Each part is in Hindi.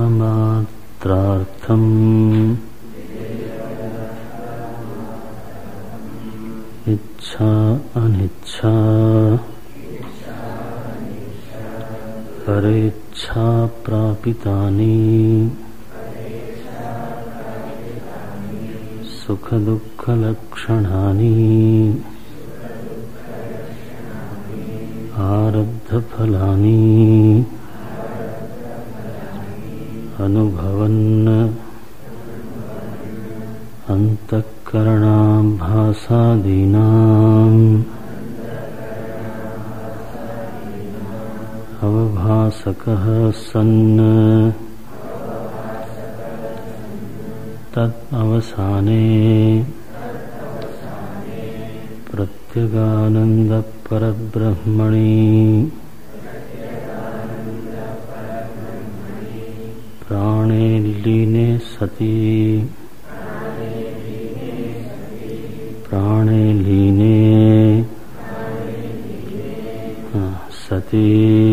मात्रार्थम इच्छा अनिच्छा परेच्छा प्रापितानि सुख दुःख लक्षणानि आरब्ध फलानि अनुभवन् अंतःकरणाभासादीनाम् अवभासकः सन् तत् अवसाने प्रत्यगानंद परब्रह्मणि प्राणे लीने सति प्राणे लीने सति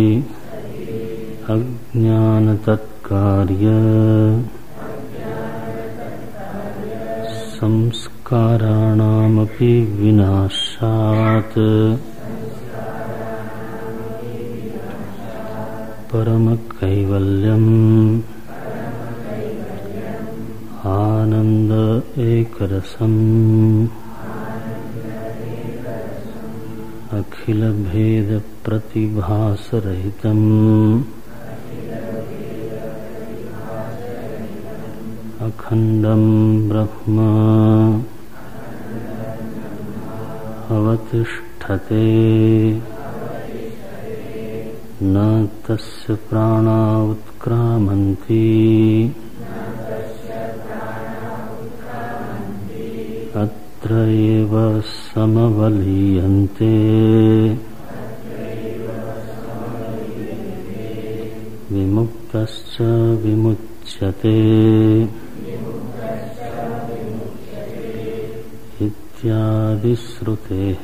अज्ञान तत्कार्य संस्काराणामपि विनाशात् परम कैवल्यम् आनंद एकरसम् अखिल भेद प्रतिभास रहितम् अखंडं ब्रह्म अवतिष्ठते न तस्य प्राणा उत्क्रामन्ति अत्र एव समवलीयन्ते विमुक्तश्च विमुच्यते इत्यादि श्रुतेः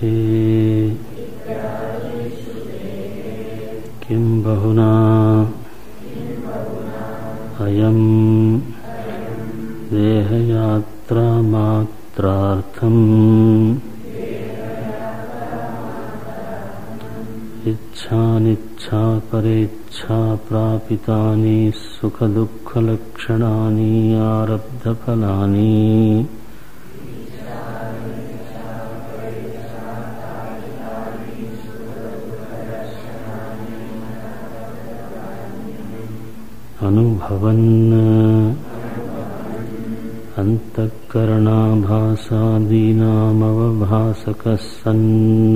किं बहुना अयं देहयात्रा मात्रार्थम् इच्छानिच्छा परेच्छा प्रापितानि सुख दुःख लक्षणानि आरब्ध फलानि अनुभवन् अंतःकरणाभासादीनामवभासकः सन्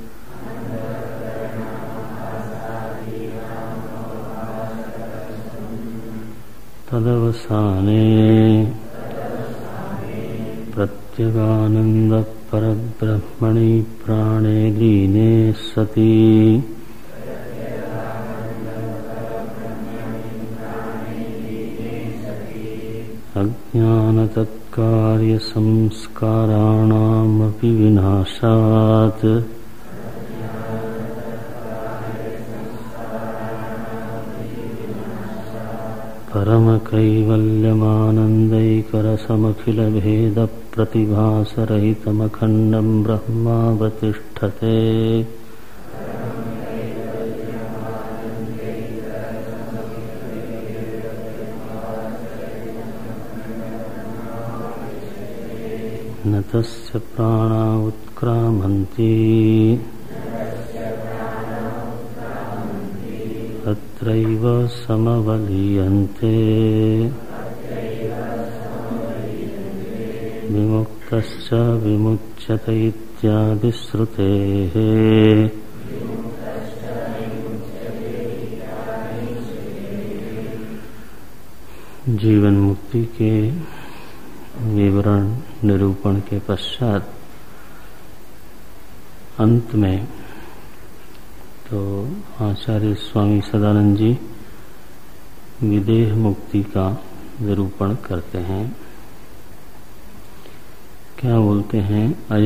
तदवसाने प्रत्यगानंद परब्रह्मणि प्राणे लीने सति अज्ञान तत्कार्य संस्काराणामपि विनाशात् परम कैवल्यमानंदैकरसमखिल भेद प्रतिभासरहितमखंडं ब्रह्मावतिष्ठते न तस्य प्राणा उत्क्रामन्ति अत्रैव समवलीयन्ते विमुक्तश्च विमुच्यते इत्यादि श्रुतेः जीवन मुक्ति के विवरण निरूपण के पश्चात अंत में तो आचार्य स्वामी सदानंद जी विदेह मुक्ति का निरूपण करते हैं। क्या बोलते हैं?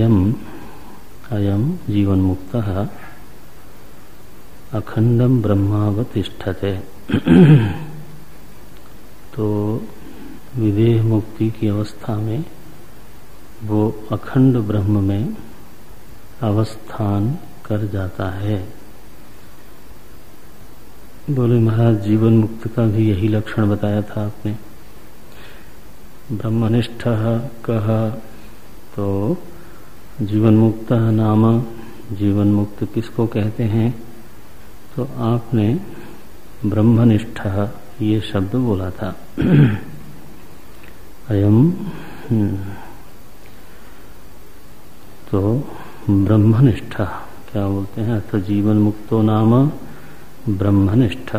अयम जीवन मुक्तः अखंडम ब्रह्मावतिष्ठते। तो विदेह मुक्ति की अवस्था में वो अखंड ब्रह्म में अवस्थान कर जाता है। बोले महाराज जीवन मुक्त का भी यही लक्षण बताया था आपने। ब्रह्मनिष्ठ कह, तो जीवन मुक्त नाम, जीवन मुक्त किसको कहते हैं? तो आपने ब्रह्मनिष्ठ ये शब्द बोला था। अयम, तो ब्रह्मनिष्ठ क्या बोलते हैं? तो जीवन मुक्तो नाम ब्रह्मनिष्ठ।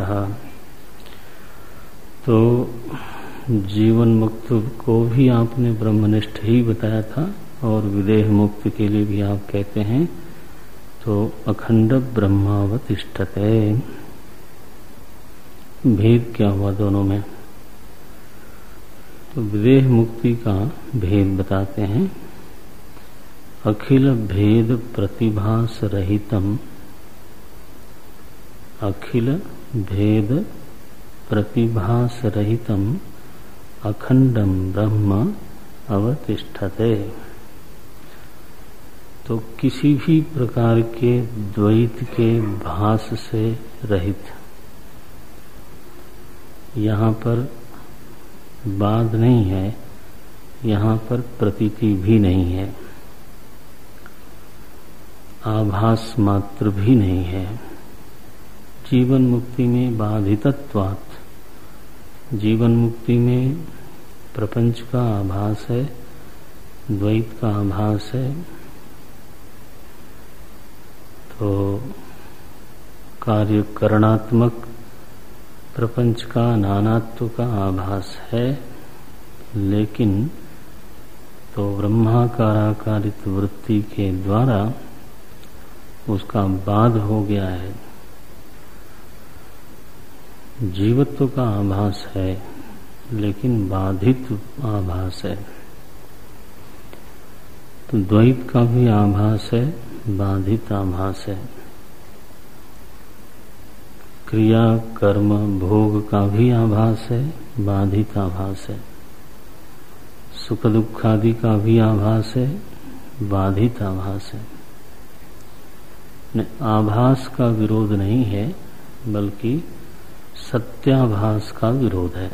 तो जीवन मुक्त को भी आपने ब्रह्मनिष्ठ ही बताया था, और विदेह मुक्त के लिए भी आप कहते हैं तो अखंड ब्रह्मावतिष्ठते। भेद क्या हुआ दोनों में? तो विदेह मुक्ति का भेद बताते हैं। अखिल भेद प्रतिभास रहितम, अखिल भेद प्रतिभास रहितम अखंडम ब्रह्म अवतिष्ठते। तो किसी भी प्रकार के द्वैत के भास से रहित, यहाँ पर बाध नहीं है, यहाँ पर प्रतीति भी नहीं है, आभास मात्र भी नहीं है। जीवन मुक्ति में बाधितत्वात्, जीवन मुक्ति में प्रपंच का आभास है, द्वैत का आभास है। तो कार्य करणात्मक प्रपंच का नानात्व का आभास है, लेकिन तो ब्रह्माकाराकारित वृत्ति के द्वारा उसका बाध हो गया है। जीवत्व का आभास है, लेकिन बाधित आभास है। तो द्वैत का भी आभास है, बाधित आभास है। क्रिया कर्म भोग का भी आभास है, बाधित आभास है। सुख दुख आदि का भी आभास है, बाधित आभास है। आभास का विरोध नहीं है, बल्कि सत्याभास का विरोध है।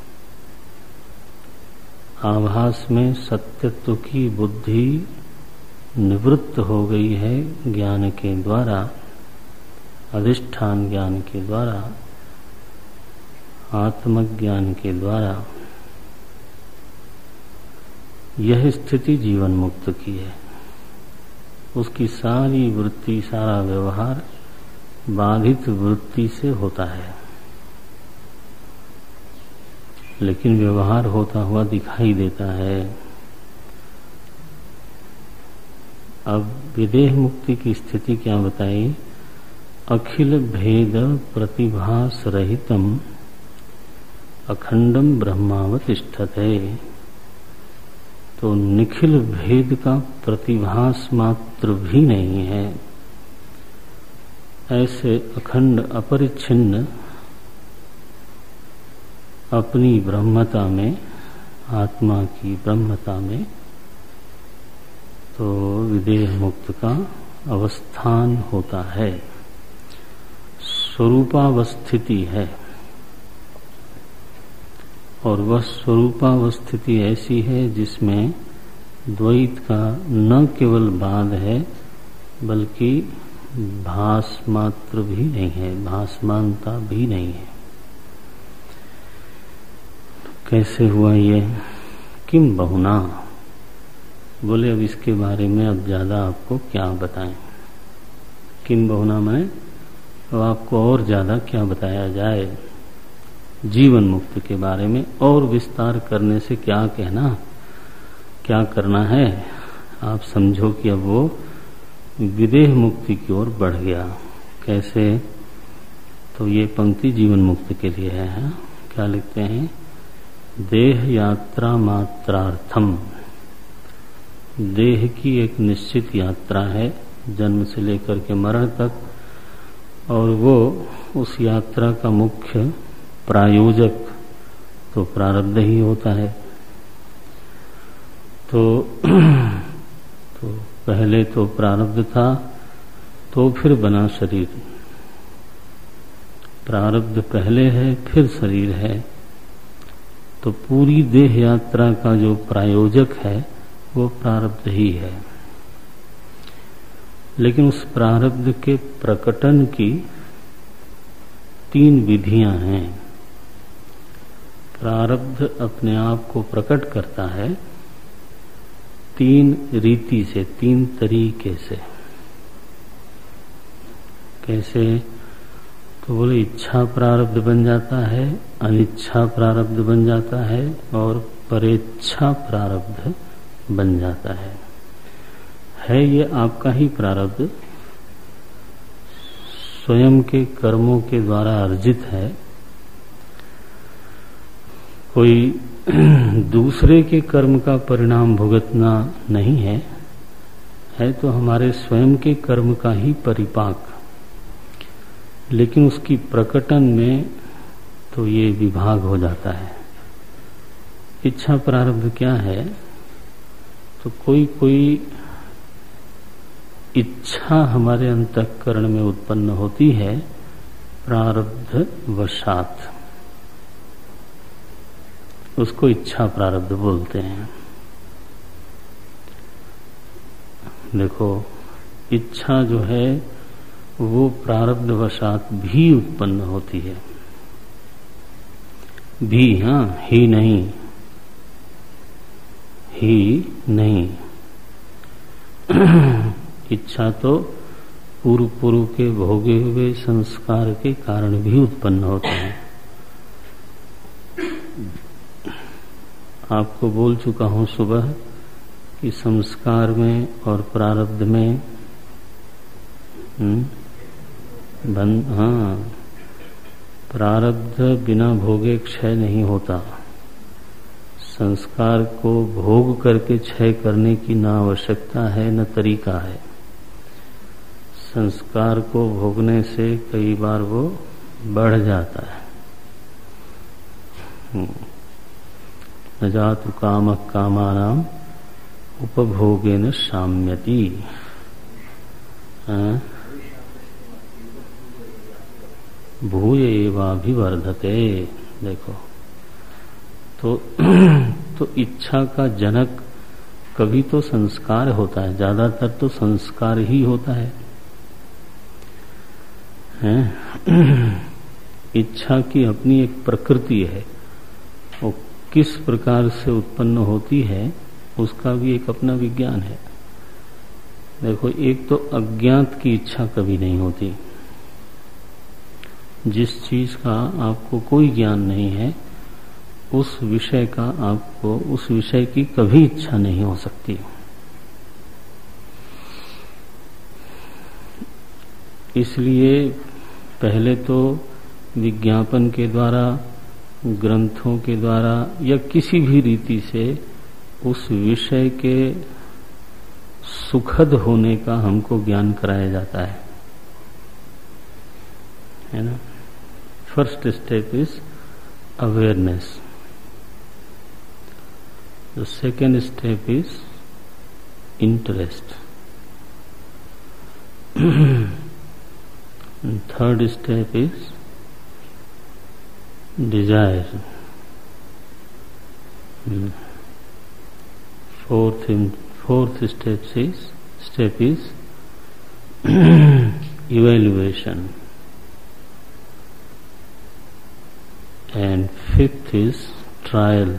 आभास में सत्यत्व की बुद्धि निवृत्त हो गई है ज्ञान के द्वारा, अधिष्ठान ज्ञान के द्वारा, आत्मज्ञान के द्वारा। यह स्थिति जीवन मुक्त की है। उसकी सारी वृत्ति, सारा व्यवहार बाधित वृत्ति से होता है, लेकिन व्यवहार होता हुआ दिखाई देता है। अब विदेह मुक्ति की स्थिति क्या बताई? अखिल भेद प्रतिभास रहितम अखंडम ब्रह्मावतिष्ठते। तो निखिल भेद का प्रतिभास मात्र भी नहीं है, ऐसे अखंड अपरिच्छिन्न अपनी ब्रह्मता में, आत्मा की ब्रह्मता में, तो विदेह मुक्त का अवस्थान होता है, स्वरूपावस्थिति है। और वह स्वरूपावस्थिति ऐसी है जिसमें द्वैत का न केवल बाध है, बल्कि भास मात्र भी नहीं है, भासमानता भी नहीं है। कैसे हुआ ये? किम बहुना? बोले अब इसके बारे में अब ज्यादा आपको क्या बताएं। किम बहुना में अब आपको और ज्यादा क्या बताया जाए? जीवन मुक्त के बारे में और विस्तार करने से क्या कहना, क्या करना है? आप समझो कि अब वो विदेह मुक्ति की ओर बढ़ गया। कैसे? तो ये पंक्ति जीवन मुक्त के लिए है। क्या लिखते हैं? देह यात्रा मात्रार्थम। देह की एक निश्चित यात्रा है, जन्म से लेकर के मरण तक, और वो उस यात्रा का मुख्य प्रायोजक तो प्रारब्ध ही होता है। तो पहले तो प्रारब्ध था, तो फिर बना शरीर। प्रारब्ध पहले है, फिर शरीर है, तो पूरी देह यात्रा का जो प्रायोजक है वो प्रारब्ध ही है। लेकिन उस प्रारब्ध के प्रकटन की 3 विधियां हैं। प्रारब्ध अपने आप को प्रकट करता है 3 रीति से, 3 तरीके से। कैसे? तो बोले इच्छा प्रारब्ध बन जाता है, अनिच्छा प्रारब्ध बन जाता है और परेच्छा प्रारब्ध बन जाता है ये आपका ही प्रारब्ध, स्वयं के कर्मों के द्वारा अर्जित है। कोई दूसरे के कर्म का परिणाम भुगतना नहीं है तो हमारे स्वयं के कर्म का ही परिपाक। लेकिन उसकी प्रकटन में तो ये विभाग हो जाता है। इच्छा प्रारब्ध क्या है? तो कोई इच्छा हमारे अंतःकरण में उत्पन्न होती है प्रारब्ध वशात, उसको इच्छा प्रारब्ध बोलते हैं। देखो, इच्छा जो है वो प्रारब्ध वशात भी उत्पन्न होती है। भी, हाँ, ही नहीं। इच्छा तो पूर्व के भोगे हुए संस्कार के कारण भी उत्पन्न होते हैं। आपको बोल चुका हूं सुबह कि संस्कार में और प्रारब्ध में प्रारब्ध बिना भोगे क्षय नहीं होता। संस्कार को भोग करके क्षय करने की न आवश्यकता है न तरीका है। संस्कार को भोगने से कई बार वो बढ़ जाता है। न जातु कामः कामानां उपभोगेन शाम्यति। भूय एवाभिवर्धते। देखो, तो इच्छा का जनक कभी तो संस्कार होता है, ज्यादातर तो संस्कार ही होता है। इच्छा की अपनी एक प्रकृति है, वो किस प्रकार से उत्पन्न होती है उसका भी एक अपना विज्ञान है। देखो, एक तो अज्ञात की इच्छा कभी नहीं होती। जिस चीज का आपको कोई ज्ञान नहीं है उस विषय का आपको, उस विषय की कभी इच्छा नहीं हो सकती। इसलिए पहले तो विज्ञापन के द्वारा, ग्रंथों के द्वारा या किसी भी रीति से उस विषय के सुखद होने का हमको ज्ञान कराया जाता है ना। First step is awareness, the second step is interest, third step is desire, fourth step is evaluation, and fifth is trial,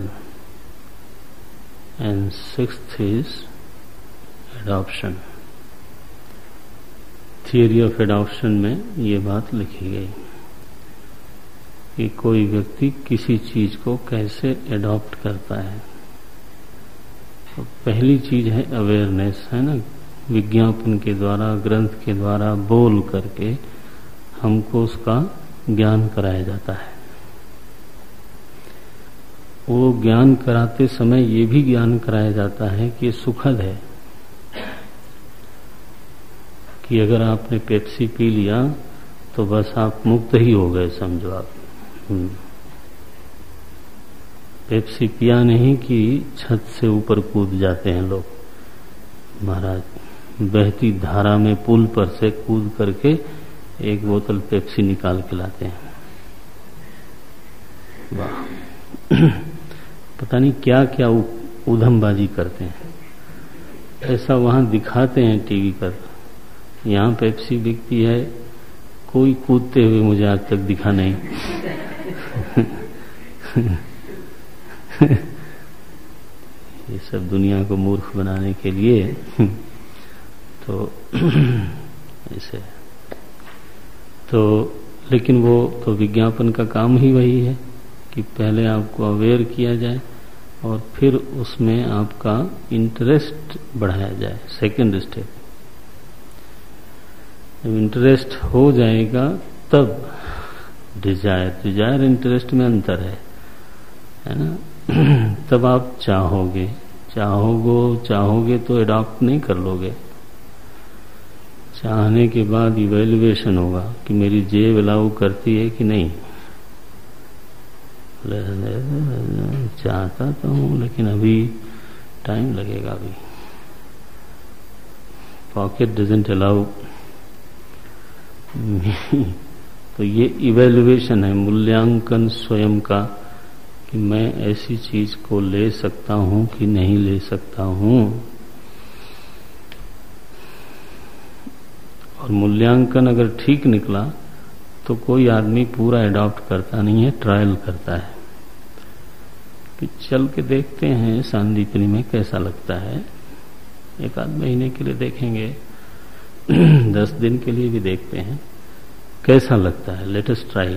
and sixth is adoption. Theory of adoption में ये बात लिखी गई कि कोई व्यक्ति किसी चीज को कैसे एडॉप्ट करता है। तो पहली चीज है अवेयरनेस, है ना। विज्ञापन के द्वारा, ग्रंथ के द्वारा बोल करके हमको उसका ज्ञान कराया जाता है। वो ज्ञान कराते समय ये भी ज्ञान कराया जाता है कि ये सुखद है, कि अगर आपने पेप्सी पी लिया तो बस आप मुक्त ही हो गए, समझो आप। पेप्सी पिया नहीं कि छत से ऊपर कूद जाते हैं लोग। महाराज बहती धारा में पुल पर से कूद करके एक बोतल पेप्सी निकाल के लाते हैं। वाह पता नहीं क्या क्या उधमबाजी करते हैं। ऐसा वहां दिखाते हैं टीवी पर, यहाँ पेप्सी बिकती है, कोई कूदते हुए मुझे आज तक दिखा नहीं। ये सब दुनिया को मूर्ख बनाने के लिए तो ऐसे तो, लेकिन वो तो विज्ञापन का काम ही वही है कि पहले आपको अवेयर किया जाए और फिर उसमें आपका इंटरेस्ट बढ़ाया जाए। सेकंड स्टेप, जब इंटरेस्ट हो जाएगा तब डिजायर इंटरेस्ट में अंतर है ना। तब आप चाहोगे तो एडॉप्ट नहीं कर लोगे। चाहने के बाद इवैल्यूएशन होगा कि मेरी जेब अलाउ करती है कि नहीं। चाहता तो हूं लेकिन अभी टाइम लगेगा, अभी पॉकेट डजंट अलाउ। तो ये इवैल्यूएशन है, मूल्यांकन स्वयं का कि मैं ऐसी चीज को ले सकता हूं कि नहीं ले सकता हूं। और मूल्यांकन अगर ठीक निकला तो कोई आदमी पूरा एडॉप्ट करता नहीं है, ट्रायल करता है कि चल के देखते हैं सांदीपनी में कैसा लगता है। एक आध महीने के लिए देखेंगे, 10 दिन के लिए भी देखते हैं कैसा लगता है, लेट अस ट्राई।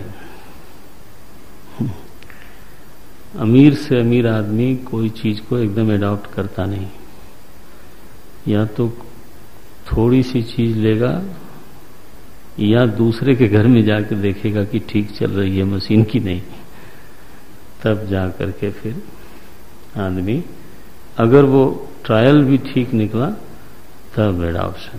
अमीर से अमीर आदमी कोई चीज को एकदम एडॉप्ट करता नहीं, या तो थोड़ी सी चीज लेगा या दूसरे के घर में जाकर देखेगा कि ठीक चल रही है मशीन की नहीं, तब जा करके फिर आदमी, अगर वो ट्रायल भी ठीक निकला तब एडॉप्शन।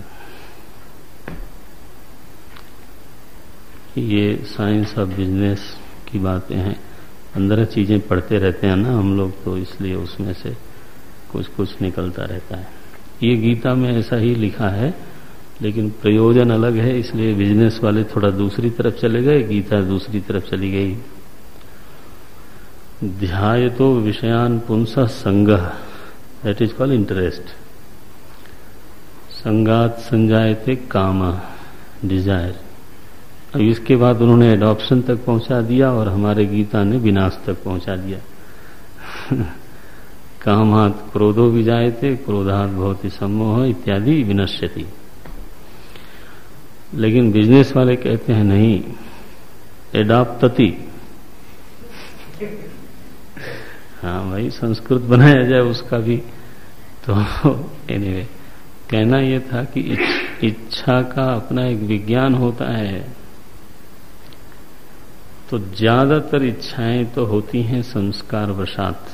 ये साइंस ऑफ बिजनेस की बातें हैं, 15 चीजें पढ़ते रहते हैं ना हम लोग, तो इसलिए उसमें से कुछ कुछ निकलता रहता है। ये गीता में ऐसा ही लिखा है, लेकिन प्रयोजन अलग है, इसलिए बिजनेस वाले थोड़ा दूसरी तरफ चले गए, गीता दूसरी तरफ चली गई। ध्यायतो विषयान पुंसः संगः, दैट इज कॉल्ड इंटरेस्ट। संगात संजायते काम, डिजायर। अब इसके बाद उन्होंने एडॉप्शन तक पहुंचा दिया और हमारे गीता ने विनाश तक पहुंचा दिया। कामात् क्रोधो विजायते, क्रोधात् भवति सम्मोह इत्यादि विनश्यति। लेकिन बिजनेस वाले कहते हैं नहीं, एडॉप्टति। हाँ भाई, संस्कृत बनाया जाए उसका भी। तो एनीवे, कहना यह था कि इच्छा का अपना एक विज्ञान होता है। तो ज्यादातर इच्छाएं तो होती हैं संस्कार वशात,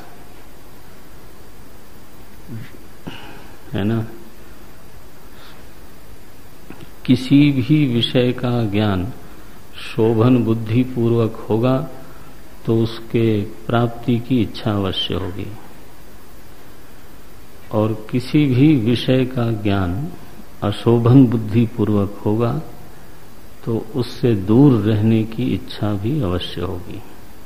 है ना। किसी भी विषय का ज्ञान शोभन बुद्धि पूर्वक होगा तो उसके प्राप्ति की इच्छा अवश्य होगी, और किसी भी विषय का ज्ञान अशोभन बुद्धि पूर्वक होगा तो उससे दूर रहने की इच्छा भी अवश्य होगी।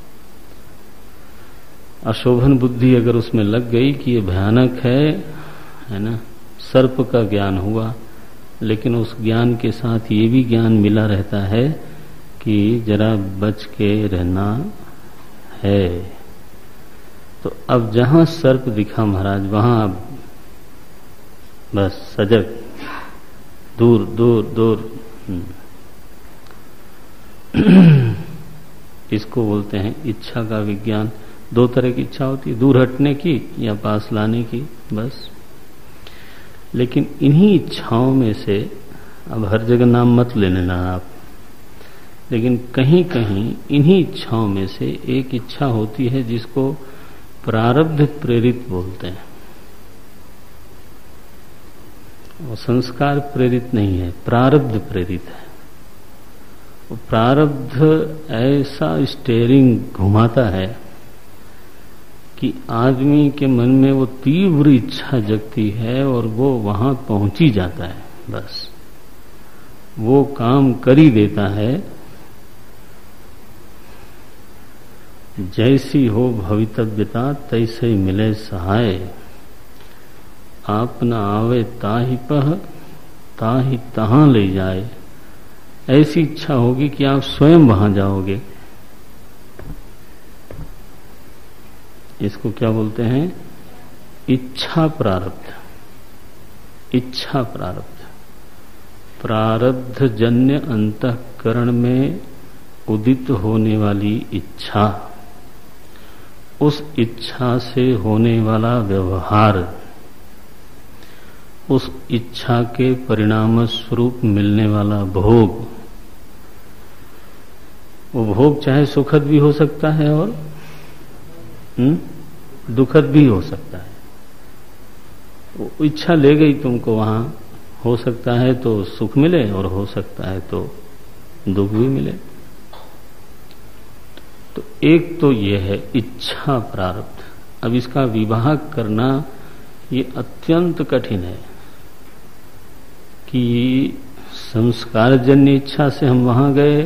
अशोभन बुद्धि अगर उसमें लग गई कि ये भयानक है ना, सर्प का ज्ञान हुआ, लेकिन उस ज्ञान के साथ ये भी ज्ञान मिला रहता है कि जरा बच के रहना है, तो अब जहां सर्प दिखा महाराज, वहां बस सजग, दूर दूर दूर। इसको बोलते हैं इच्छा का विज्ञान। 2 तरह की इच्छा होती है, दूर हटने की या पास लाने की, बस। लेकिन इन्हीं इच्छाओं में से, अब हर जगह नाम मत ले लेना आप, लेकिन कहीं कहीं इन्हीं इच्छाओं में से एक इच्छा होती है जिसको प्रारब्ध प्रेरित बोलते हैं। वो संस्कार प्रेरित नहीं है, प्रारब्ध प्रेरित है। वो प्रारब्ध ऐसा स्टीयरिंग घुमाता है कि आदमी के मन में वो तीव्र इच्छा जगती है और वो वहां पहुंच ही जाता है, बस वो काम कर ही देता है। जैसी हो भवितव्यता तैसे मिले सहाय, आप न आवे ताहि पह ताहि तहां ले जाए। ऐसी इच्छा होगी कि आप स्वयं वहां जाओगे। इसको क्या बोलते हैं? इच्छा प्रारब्ध। इच्छा प्रारब्ध, प्रारब्ध जन्य अंतःकरण में उदित होने वाली इच्छा, उस इच्छा से होने वाला व्यवहार, उस इच्छा के परिणाम स्वरूप मिलने वाला भोग। वो भोग चाहे सुखद भी हो सकता है और दुखद भी हो सकता है। वो इच्छा ले गई तुमको वहां, हो सकता है तो सुख मिले और हो सकता है तो दुख भी मिले। तो एक तो ये है इच्छा प्रारब्ध। अब इसका विभाग करना ये अत्यंत कठिन है कि संस्कारजन्य इच्छा से हम वहां गए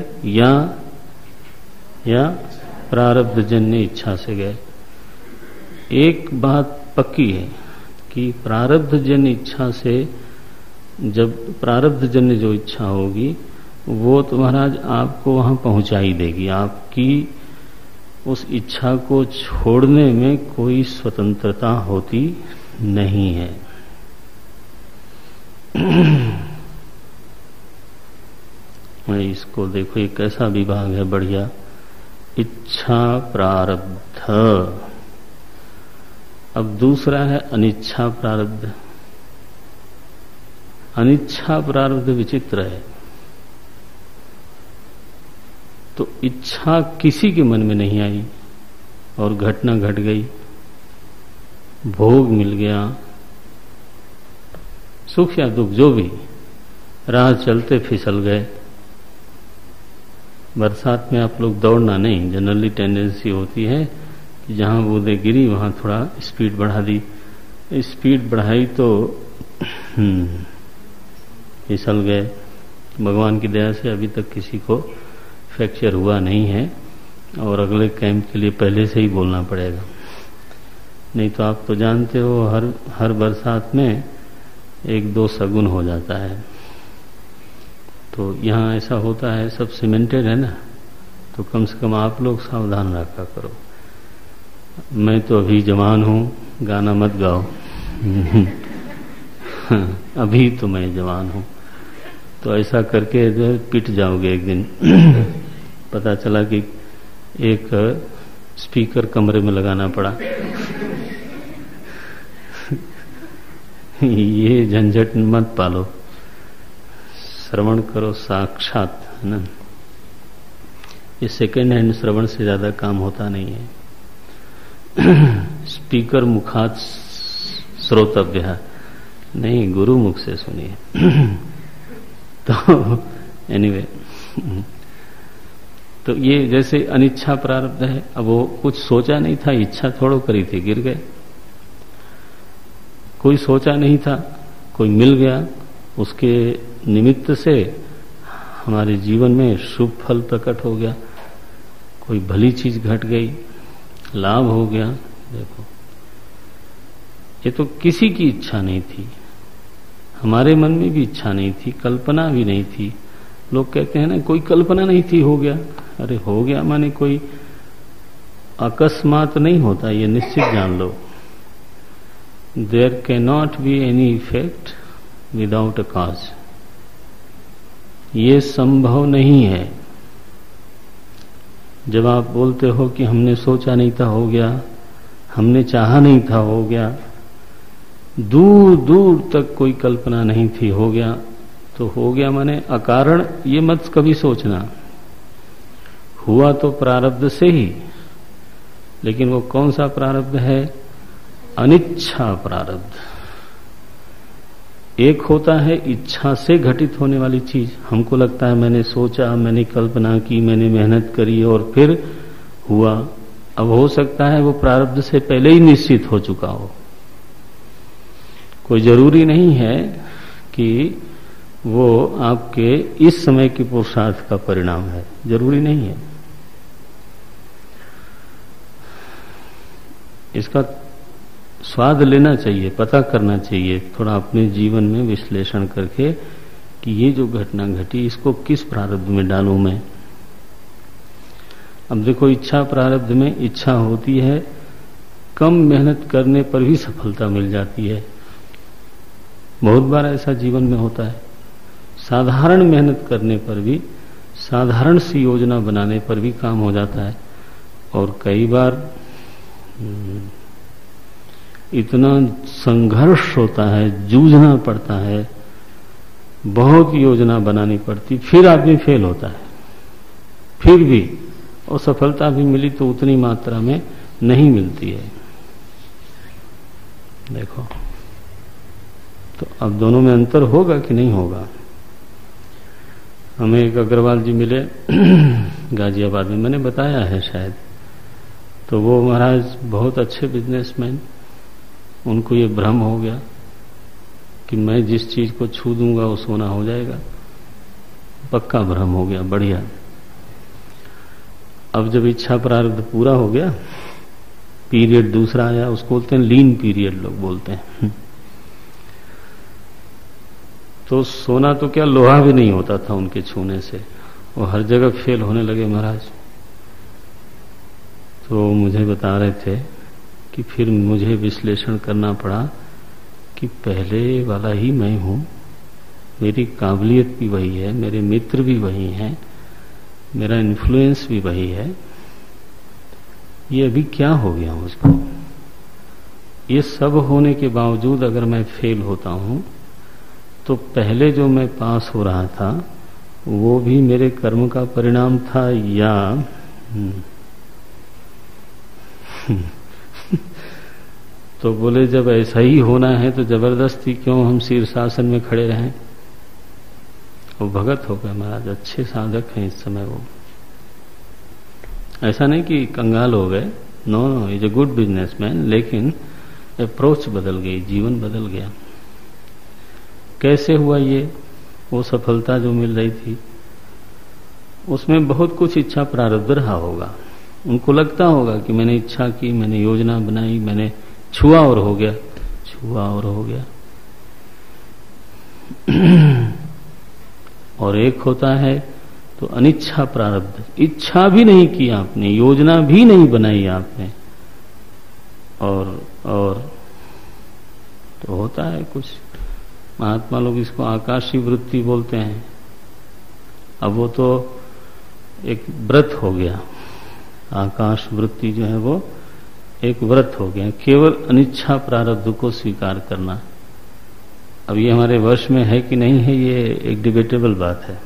या प्रारब्धजन्य इच्छा से गए। एक बात पक्की है कि प्रारब्धजन्य इच्छा से, जब प्रारब्धजन्य जो इच्छा होगी वो तो महाराज आपको वहां पहुंचा ही देगी। आपकी उस इच्छा को छोड़ने में कोई स्वतंत्रता होती नहीं है। मैं इसको देखो, एक ऐसा विभाग है बढ़िया, इच्छा प्रारब्ध। अब दूसरा है अनिच्छा प्रारब्ध। अनिच्छा प्रारब्ध विचित्र है। तो इच्छा किसी के मन में नहीं आई और घटना घट गई, भोग मिल गया, सुख या दुख जो भी, राह चलते फिसल गए। बरसात में आप लोग दौड़ना नहीं, जनरली टेंडेंसी होती है कि जहां बूंदे गिरी वहां थोड़ा स्पीड बढ़ा दी। स्पीड बढ़ाई तो फिसल गए। भगवान की दया से अभी तक किसी को फ्रैक्चर हुआ नहीं है और अगले कैंप के लिए पहले से ही बोलना पड़ेगा। नहीं तो आप तो जानते हो हर बरसात में एक दो सगुन हो जाता है। तो यहाँ ऐसा होता है, सब सीमेंटेड है ना, तो कम से कम आप लोग सावधान रखा करो। मैं तो अभी जवान हूँ, गाना मत गाओ। अभी तो मैं जवान हूँ, तो ऐसा करके जो पिट जाओगे एक दिन। पता चला कि एक स्पीकर कमरे में लगाना पड़ा। ये झंझट मत पालो, श्रवण करो साक्षात, है ना। ये सेकेंड हैंड श्रवण से ज्यादा काम होता नहीं है। स्पीकर मुखात श्रोतव्य है, नहीं गुरु मुख से सुनिए। तो एनीवे, तो ये जैसे अनिच्छा प्रारब्ध है। अब वो कुछ सोचा नहीं था, इच्छा थोड़ो करी थी, गिर गए। कोई सोचा नहीं था, कोई मिल गया, उसके निमित्त से हमारे जीवन में शुभ फल प्रकट हो गया, कोई भली चीज घट गई, लाभ हो गया। देखो, ये तो किसी की इच्छा नहीं थी, हमारे मन में भी इच्छा नहीं थी, कल्पना भी नहीं थी। लोग कहते हैं ना, कोई कल्पना नहीं थी, हो गया। अरे हो गया माने कोई अकस्मात नहीं होता, ये निश्चित जान लो। There can not be any effect without a cause. ये संभव नहीं है। जब आप बोलते हो कि हमने सोचा नहीं था हो गया, हमने चाहा नहीं था हो गया, दूर दूर तक कोई कल्पना नहीं थी हो गया, तो हो गया माने अकारण ये मत कभी सोचना। हुआ तो प्रारब्ध से ही, लेकिन वो कौन सा प्रारब्ध है? अनिच्छा प्रारब्ध। एक होता है इच्छा से घटित होने वाली चीज, हमको लगता है मैंने सोचा, मैंने कल्पना की, मैंने मेहनत करी और फिर हुआ, अब हो सकता है वो प्रारब्ध से पहले ही निश्चित हो चुका हो। कोई जरूरी नहीं है कि वो आपके इस समय के पुरुषार्थ का परिणाम है, जरूरी नहीं है। इसका स्वाद लेना चाहिए, पता करना चाहिए थोड़ा अपने जीवन में विश्लेषण करके कि ये जो घटना घटी इसको किस प्रारब्ध में डालूं मैं। अब देखो, इच्छा प्रारब्ध में इच्छा होती है, कम मेहनत करने पर भी सफलता मिल जाती है। बहुत बार ऐसा जीवन में होता है। साधारण मेहनत करने पर भी, साधारण सी योजना बनाने पर भी काम हो जाता है। और कई बार इतना संघर्ष होता है, जूझना पड़ता है, बहुत योजना बनानी पड़ती, फिर आदमी फेल होता है। फिर भी और सफलता भी मिली तो उतनी मात्रा में नहीं मिलती है। देखो, तो अब दोनों में अंतर होगा कि नहीं होगा। हमें एक अग्रवाल जी मिले गाजियाबाद में, मैंने बताया है शायद। तो वो महाराज बहुत अच्छे बिजनेसमैन, उनको ये भ्रम हो गया कि मैं जिस चीज को छू दूंगा वो सोना हो जाएगा। पक्का भ्रम हो गया, बढ़िया। अब जब इच्छा प्रारब्ध पूरा हो गया, पीरियड दूसरा आया, उसको बोलते हैं लीन पीरियड, लोग बोलते हैं। तो सोना तो क्या, लोहा भी नहीं होता था उनके छूने से, वो हर जगह फेल होने लगे महाराज। तो मुझे बता रहे थे कि फिर मुझे विश्लेषण करना पड़ा कि पहले वाला ही मैं हूं, मेरी काबिलियत भी वही है, मेरे मित्र भी वही हैं, मेरा इन्फ्लुएंस भी वही है, ये अभी क्या हो गया मुझको। ये सब होने के बावजूद अगर मैं फेल होता हूं तो पहले जो मैं पास हो रहा था वो भी मेरे कर्म का परिणाम था या तो बोले जब ऐसा ही होना है तो जबरदस्ती क्यों हम शीर्षासन में खड़े रहें। वो भगत हो गए महाराज, अच्छे साधक हैं इस समय वो। ऐसा नहीं कि कंगाल हो गए, no no, is a good businessman, लेकिन अप्रोच बदल गई, जीवन बदल गया। कैसे हुआ ये? वो सफलता जो मिल रही थी उसमें बहुत कुछ इच्छा प्रारब्ध रहा होगा। उनको लगता होगा कि मैंने इच्छा की, मैंने योजना बनाई, मैंने छुआ और हो गया, छुआ और हो गया। और एक होता है तो अनिच्छा प्रारब्ध, इच्छा भी नहीं की आपने, योजना भी नहीं बनाई आपने, और तो होता है कुछ। महात्मा लोग इसको आकाशी वृत्ति बोलते हैं। अब वो तो एक व्रत हो गया, आकाश वृत्ति जो है वो एक व्रत हो गया, केवल अनिच्छा प्रारब्ध को स्वीकार करना। अब ये हमारे वश में है कि नहीं है, ये एक डिबेटेबल बात है,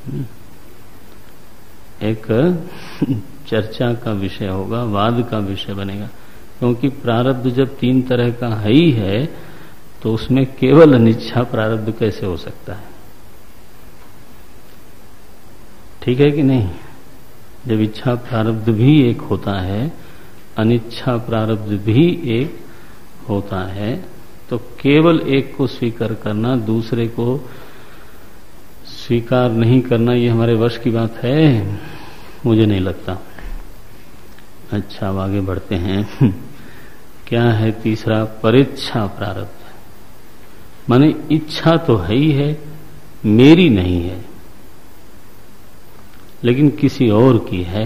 एक चर्चा का विषय होगा, वाद का विषय बनेगा। क्योंकि प्रारब्ध जब तीन तरह का है ही है तो उसमें केवल अनिच्छा प्रारब्ध कैसे हो सकता है? ठीक है कि नहीं? जब इच्छा प्रारब्ध भी एक होता है, अनिच्छा प्रारब्ध भी एक होता है, तो केवल एक को स्वीकार करना, दूसरे को स्वीकार नहीं करना, ये हमारे वश की बात है? मुझे नहीं लगता। अच्छा, अब आगे बढ़ते हैं। क्या है तीसरा? परेच्छा प्रारब्ध। माने इच्छा तो है ही है, मेरी नहीं है, लेकिन किसी और की है।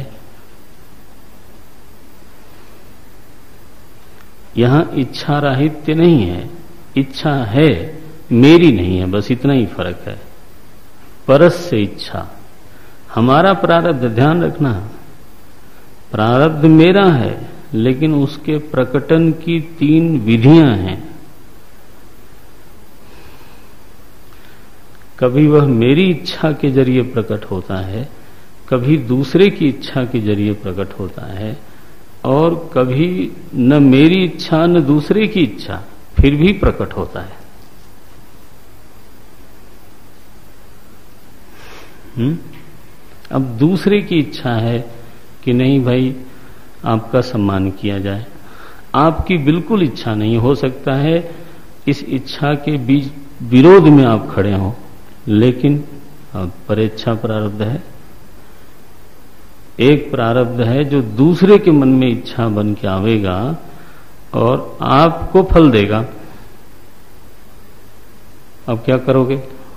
यहां इच्छा राहित्य नहीं है, इच्छा है, मेरी नहीं है, बस इतना ही फर्क है। परस से इच्छा, हमारा प्रारब्ध, ध्यान रखना, प्रारब्ध मेरा है, लेकिन उसके प्रकटन की तीन विधियां हैं। कभी वह मेरी इच्छा के जरिए प्रकट होता है, कभी दूसरे की इच्छा के जरिए प्रकट होता है, और कभी न मेरी इच्छा न दूसरे की इच्छा, फिर भी प्रकट होता है। अब दूसरे की इच्छा है कि नहीं भाई, आपका सम्मान किया जाए। आपकी बिल्कुल इच्छा नहीं, हो सकता है इस इच्छा के बीच विरोध में आप खड़े हों, लेकिन परेच्छा प्रारब्ध है। एक प्रारब्ध है जो दूसरे के मन में इच्छा बन के आवेगा और आपको फल देगा। अब क्या करोगे?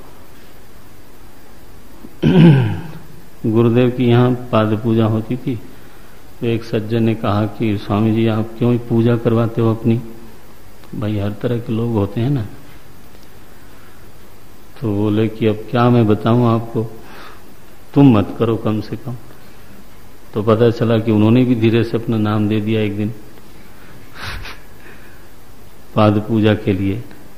गुरुदेव की यहां पाद पूजा होती थी, तो एक सज्जन ने कहा कि स्वामी जी आप क्यों पूजा करवाते हो अपनी? भाई हर तरह के लोग होते हैं ना। तो बोले कि अब क्या मैं बताऊं आपको, तुम मत करो कम से कम। तो पता चला कि उन्होंने भी धीरे से अपना नाम दे दिया एक दिन पाद पूजा के लिए।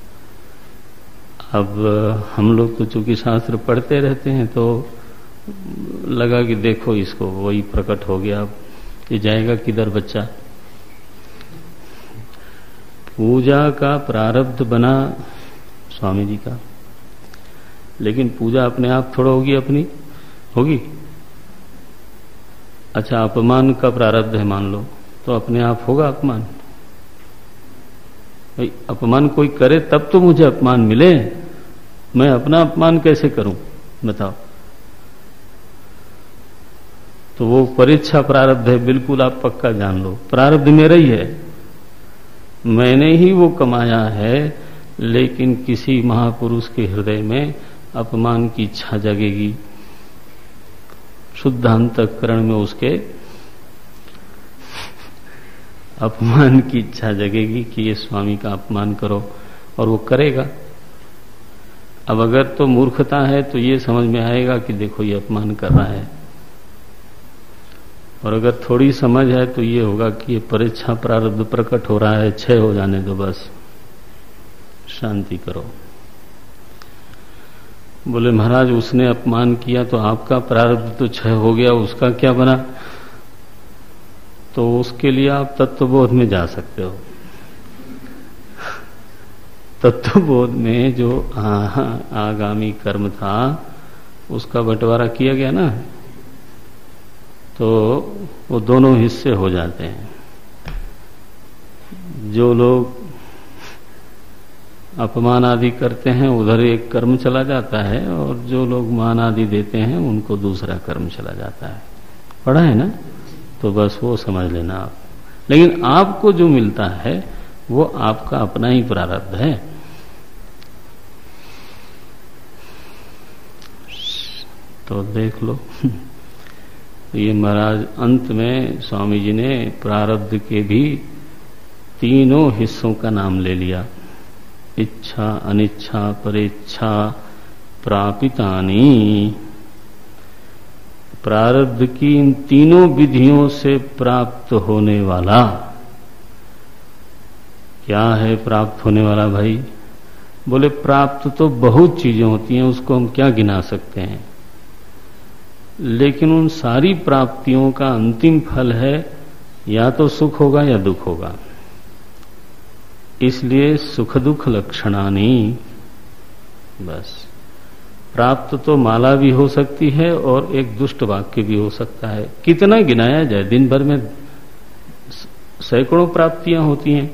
अब हम लोग तो चूंकि शास्त्र पढ़ते रहते हैं, तो लगा कि देखो इसको वही प्रकट हो गया। अब ये जाएगा किधर बच्चा? पूजा का प्रारब्ध बना स्वामी जी का, लेकिन पूजा अपने आप थोड़ा होगी, अपनी होगी। अच्छा अपमान का प्रारब्ध है मान लो, तो अपने आप होगा अपमान? भाई अपमान कोई करे तब तो मुझे अपमान मिले, मैं अपना अपमान कैसे करूं बताओ? तो वो परीक्षा प्रारब्ध है, बिल्कुल आप पक्का जान लो। प्रारब्ध मेरा ही है, मैंने ही वो कमाया है, लेकिन किसी महापुरुष के हृदय में अपमान की इच्छा जगेगी। शुद्ध अंतःकरण में उसके अपमान की इच्छा जगेगी कि ये स्वामी का अपमान करो, और वो करेगा। अब अगर तो मूर्खता है तो ये समझ में आएगा कि देखो ये अपमान कर रहा है, और अगर थोड़ी समझ है तो ये होगा कि ये परीक्षा प्रारब्ध प्रकट हो रहा है, क्षय हो जाने दो, बस शांति करो। बोले महाराज उसने अपमान किया तो आपका प्रारब्ध तो क्षय हो गया, उसका क्या बना? तो उसके लिए आप तत्वबोध में जा सकते हो। तत्वबोध में जो आगामी कर्म था उसका बंटवारा किया गया ना, तो वो दोनों हिस्से हो जाते हैं। जो लोग अपमान आदि करते हैं उधर एक कर्म चला जाता है, और जो लोग मान आदि देते हैं उनको दूसरा कर्म चला जाता है। पढ़ा है ना? तो बस वो समझ लेना आप। लेकिन आपको जो मिलता है वो आपका अपना ही प्रारब्ध है। तो देख लो ये महाराज अंत में स्वामी जी ने प्रारब्ध के भी तीनों हिस्सों का नाम ले लिया। इच्छा, अनिच्छा, परेच्छा, प्रापितानि। प्रारब्ध की इन तीनों विधियों से प्राप्त होने वाला क्या है? प्राप्त होने वाला भाई, बोले प्राप्त तो बहुत चीजें होती हैं, उसको हम क्या गिना सकते हैं, लेकिन उन सारी प्राप्तियों का अंतिम फल है या तो सुख होगा या दुख होगा। इसलिए सुख दुख लक्षणानि। बस प्राप्त तो माला भी हो सकती है और एक दुष्ट वाक्य भी हो सकता है। कितना गिनाया जाए, दिन भर में सैकड़ों प्राप्तियां होती हैं,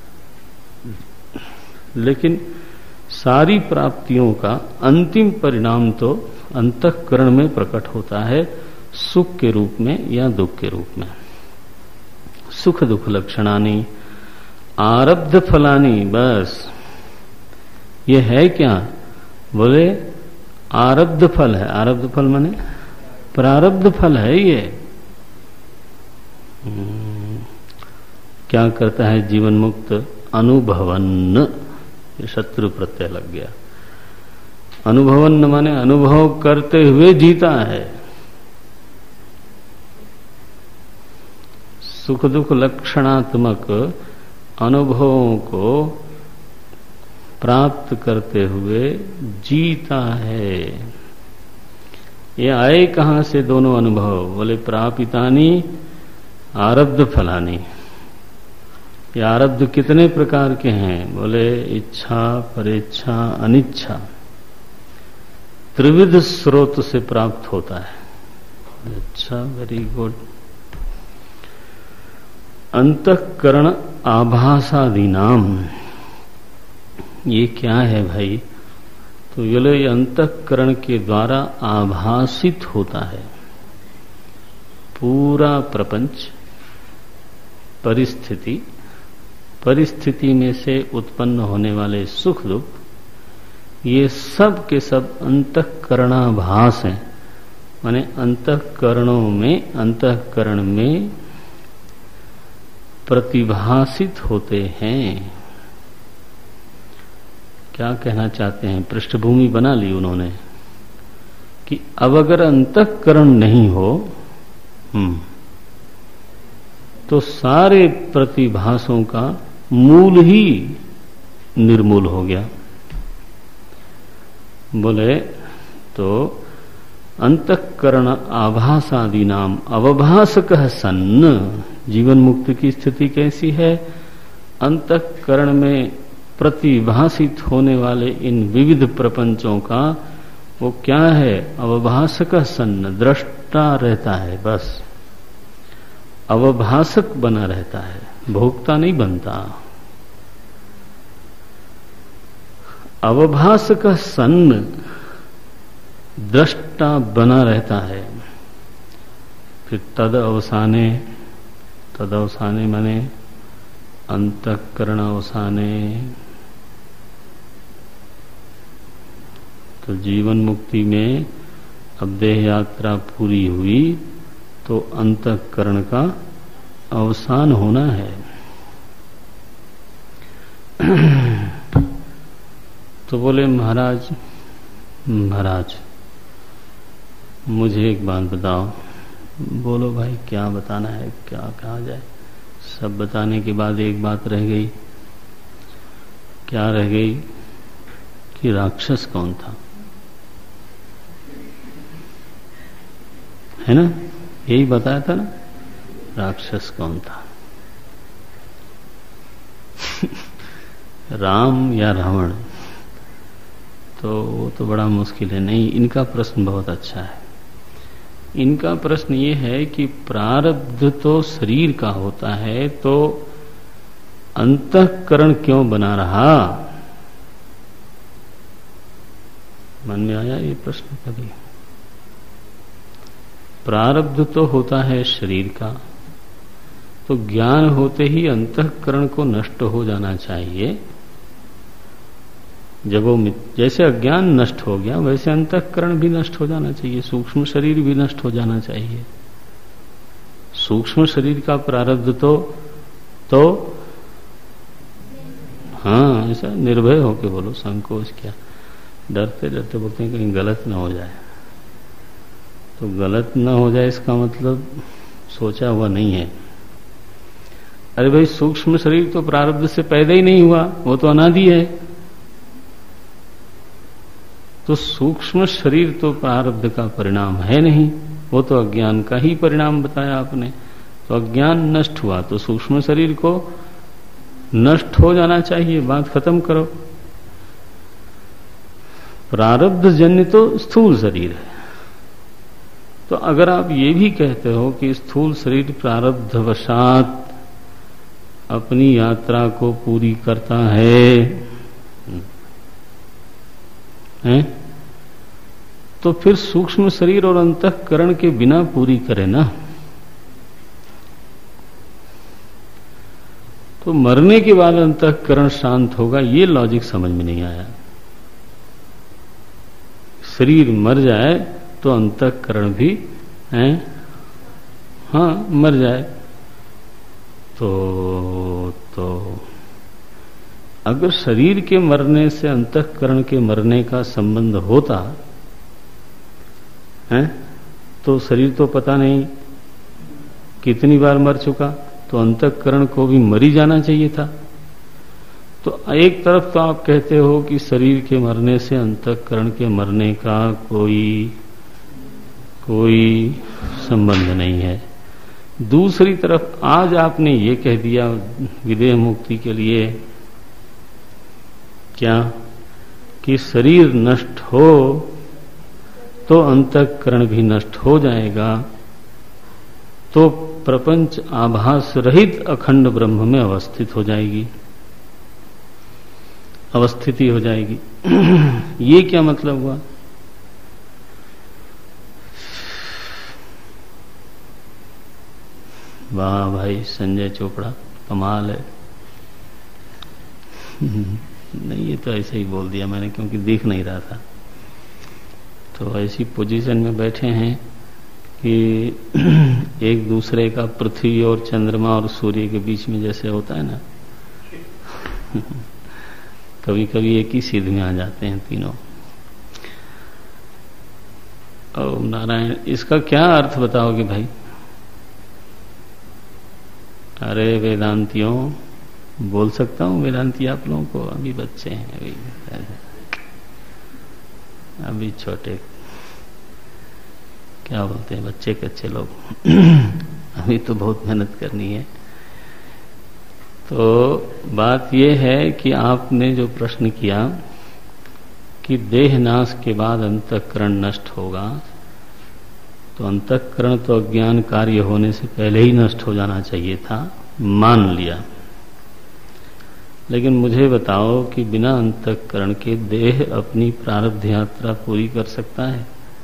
लेकिन सारी प्राप्तियों का अंतिम परिणाम तो अंतःकरण में प्रकट होता है, सुख के रूप में या दुख के रूप में। सुख दुख लक्षणानि आरब्ध फलानी। बस ये है क्या? बोले आरब्ध फल है। आरब्ध फल माने प्रारब्ध फल है। ये क्या करता है जीवन मुक्त? अनुभवन। ये शत्रु प्रत्यय लग गया। अनुभवन माने अनुभव करते हुए जीता है। सुख दुख लक्षणात्मक अनुभवों को प्राप्त करते हुए जीता है। ये आए कहां से दोनों अनुभव? बोले प्रापितानि आरब्ध फलानि। ये आरब्ध कितने प्रकार के हैं? बोले इच्छा, परेच्छा, अनिच्छा। त्रिविध स्रोत से प्राप्त होता है। अच्छा, वेरी गुड। अंतःकरण आभासादि नाम, ये क्या है भाई? तो ये अंतःकरण के द्वारा आभासित होता है पूरा प्रपंच, परिस्थिति, परिस्थिति में से उत्पन्न होने वाले सुख दुख, ये सब के सब अंतःकरणाभास हैं। माने अंतःकरण में प्रतिभासित होते हैं। क्या कहना चाहते हैं? पृष्ठभूमि बना ली उन्होंने कि अब अगर अंतःकरण नहीं हो तो सारे प्रतिभासों का मूल ही निर्मूल हो गया। बोले तो अंतःकरण आभासादि नाम अवभासकः सन्न, जीवन मुक्त की स्थिति कैसी है? अंतःकरण में प्रतिभासित होने वाले इन विविध प्रपंचों का वो क्या है? अवभासकः सन्न, दृष्टा रहता है, बस अवभासक बना रहता है, भोक्ता नहीं बनता। अवभासकः सन्न, दृष्टा बना रहता है। फिर तद अवसाने माने अंतःकरण अवसाने, तो जीवन मुक्ति में अब देह यात्रा पूरी हुई तो अंतःकरण का अवसान होना है। तो बोले महाराज मुझे एक बात बताओ। बोलो भाई क्या बताना है, क्या कहा जाए? सब बताने के बाद एक बात रह गई। क्या रह गई? कि राक्षस कौन था, है ना? यही बताया था ना, राक्षस कौन था? राम या रावण? तो वो तो बड़ा मुश्किल है। नहीं, इनका प्रश्न बहुत अच्छा है। इनका प्रश्न ये है कि प्रारब्ध तो शरीर का होता है, तो अंतःकरण क्यों बना रहा? मन में आया ये प्रश्न कभी? प्रारब्ध तो होता है शरीर का, तो ज्ञान होते ही अंतःकरण को नष्ट हो जाना चाहिए। जब वो जैसे अज्ञान नष्ट हो गया वैसे अंतःकरण भी नष्ट हो जाना चाहिए, सूक्ष्म शरीर भी नष्ट हो जाना चाहिए। सूक्ष्म शरीर का प्रारब्ध तो हाँ, ऐसा निर्भय होके बोलो, संकोच क्या, डरते डरते बोलते हैं कहीं गलत ना हो जाए। तो गलत ना हो जाए इसका मतलब सोचा हुआ नहीं है। अरे भाई, सूक्ष्म शरीर तो प्रारब्ध से पैदा ही नहीं हुआ, वो तो अनादि है। तो सूक्ष्म शरीर तो प्रारब्ध का परिणाम है नहीं, वो तो अज्ञान का ही परिणाम बताया आपने। तो अज्ञान नष्ट हुआ तो सूक्ष्म शरीर को नष्ट हो जाना चाहिए, बात खत्म करो। प्रारब्ध जन्य तो स्थूल शरीर है। तो अगर आप ये भी कहते हो कि स्थूल शरीर प्रारब्धवशात अपनी यात्रा को पूरी करता है, तो फिर सूक्ष्म शरीर और अंतःकरण के बिना पूरी करे ना। तो मरने के बाद अंतःकरण शांत होगा, ये लॉजिक समझ में नहीं आया। शरीर मर जाए तो अंतःकरण भी मर जाए। तो अगर शरीर के मरने से अंतःकरण के मरने का संबंध होता है तो शरीर तो पता नहीं कितनी बार मर चुका, तो अंतःकरण को भी मर ही जाना चाहिए था। तो एक तरफ तो आप कहते हो कि शरीर के मरने से अंतःकरण के मरने का कोई संबंध नहीं है। दूसरी तरफ आज आपने ये कह दिया विदेह मुक्ति के लिए क्या, कि शरीर नष्ट हो तो अंतःकरण भी नष्ट हो जाएगा। तो प्रपंच आभास रहित अखंड ब्रह्म में अवस्थित हो जाएगी, अवस्थिति हो जाएगी। ये क्या मतलब हुआ? वाह भाई संजय चोपड़ा, कमाल है। नहीं, ये तो ऐसे ही बोल दिया मैंने, क्योंकि देख नहीं रहा था। तो ऐसी पोजीशन में बैठे हैं कि एक दूसरे का पृथ्वी और चंद्रमा और सूर्य के बीच में जैसे होता है ना, कभी कभी एक ही सीध में आ जाते हैं तीनों। ओम नारायण, इसका क्या अर्थ बताओगे भाई? अरे वेदांतियों, बोल सकता हूँ वेदांती आप लोगों को? अभी बच्चे हैं, अभी छोटे, क्या बोलते हैं, बच्चे कच्चे लोग। अभी तो बहुत मेहनत करनी है। तो बात यह है कि आपने जो प्रश्न किया कि देह नाश के बाद अंतःकरण नष्ट होगा, तो अंतःकरण तो अज्ञान कार्य होने से पहले ही नष्ट हो जाना चाहिए था, मान लिया। लेकिन मुझे बताओ कि बिना अंतःकरण के देह अपनी प्रारब्ध यात्रा पूरी कर सकता है?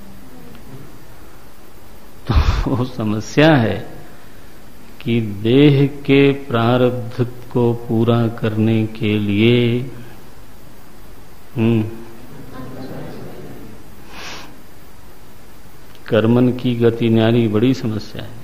तो समस्या है कि देह के प्रारब्ध को पूरा करने के लिए कर्मन की गति न्यारी बड़ी समस्या है।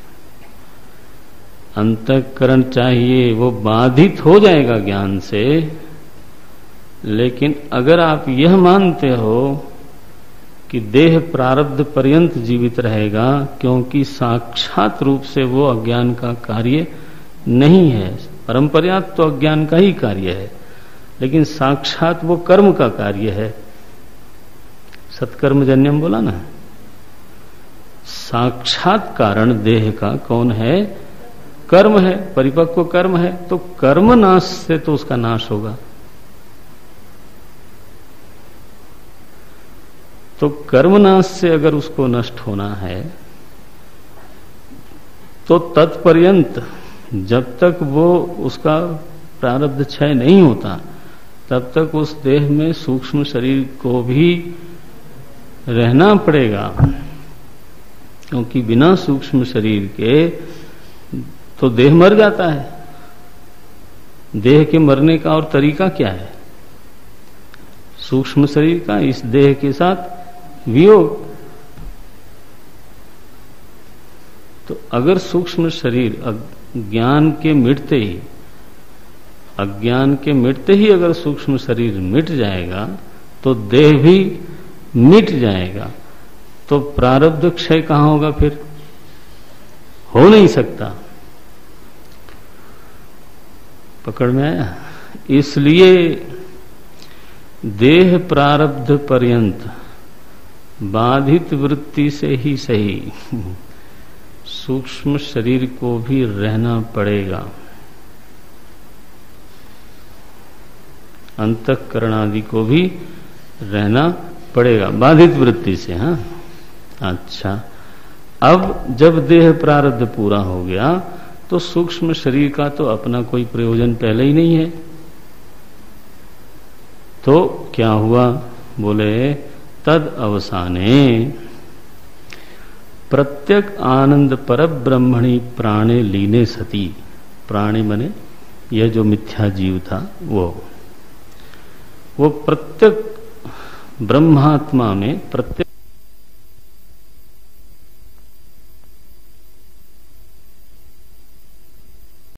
अंतःकरण चाहिए, वो बाधित हो जाएगा ज्ञान से। लेकिन अगर आप यह मानते हो कि देह प्रारब्ध पर्यंत जीवित रहेगा, क्योंकि साक्षात रूप से वो अज्ञान का कार्य नहीं है, परंपरात तो अज्ञान का ही कार्य है, लेकिन साक्षात वो कर्म का कार्य है। सत्कर्मजन्यम बोला ना, साक्षात कारण देह का कौन है? कर्म है, परिपक्व कर्म है। तो कर्म नाश से तो उसका नाश होगा। तो कर्मनाश से अगर उसको नष्ट होना है, तो तत्पर्यंत जब तक वो उसका प्रारब्ध क्षय नहीं होता, तब तक उस देह में सूक्ष्म शरीर को भी रहना पड़ेगा। क्योंकि बिना सूक्ष्म शरीर के तो देह मर जाता है। देह के मरने का और तरीका क्या है? सूक्ष्म शरीर का इस देह के साथ वियोग। तो अगर सूक्ष्म शरीर अज्ञान के मिटते ही अगर सूक्ष्म शरीर मिट जाएगा, तो देह भी मिट जाएगा। तो प्रारब्ध क्षय कहां होगा? फिर हो नहीं सकता। पकड़ में आया? इसलिए देह प्रारब्ध पर्यंत बाधित वृत्ति से ही सही, सूक्ष्म शरीर को भी रहना पड़ेगा, अंतःकरण आदि को भी रहना पड़ेगा, बाधित वृत्ति से। हाँ, अच्छा। अब जब देह प्रारब्ध पूरा हो गया, तो सूक्ष्म शरीर का तो अपना कोई प्रयोजन पहले ही नहीं है। तो क्या हुआ? बोले तद अवसाने प्रत्यक आनंद परब्रह्मणि प्राणे लीने सती। प्राणे मने यह जो मिथ्या जीव था, वो प्रत्यक ब्रह्मात्मा में, प्रत्येक